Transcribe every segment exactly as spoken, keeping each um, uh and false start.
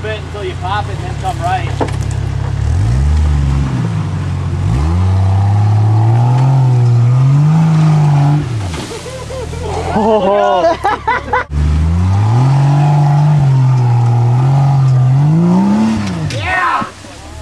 bit until you pop it and then come right. Oh. Yeah!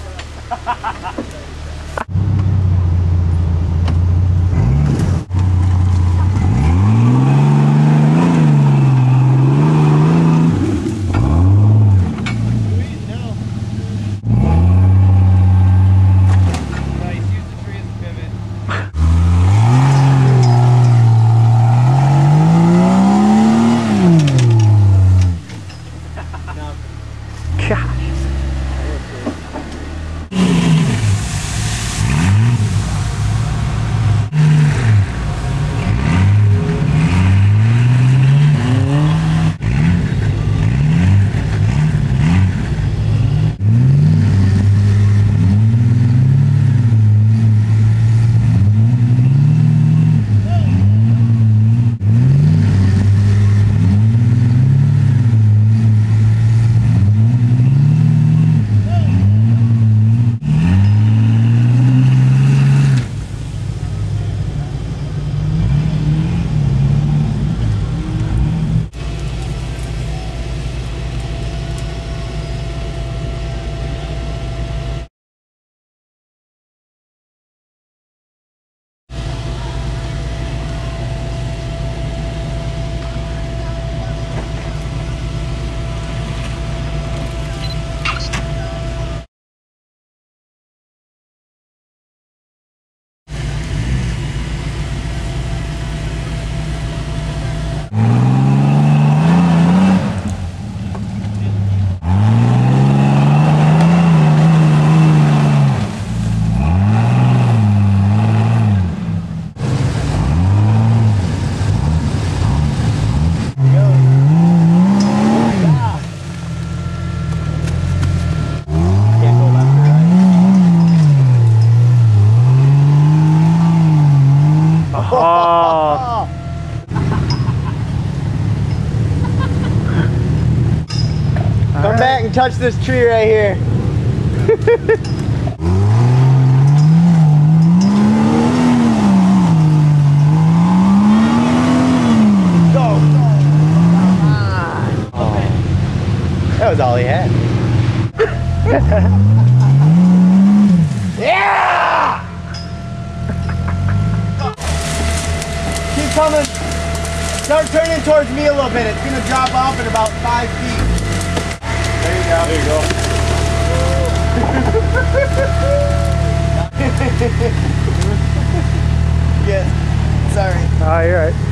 Oh. Come right. back and touch this tree right here. Go, go. Come on. Oh. That was all he had. Yeah! Keep coming. Start turning towards me a little bit. It's going to drop off at about five feet. There you go. There you go. Yes. Sorry. Oh, you're right.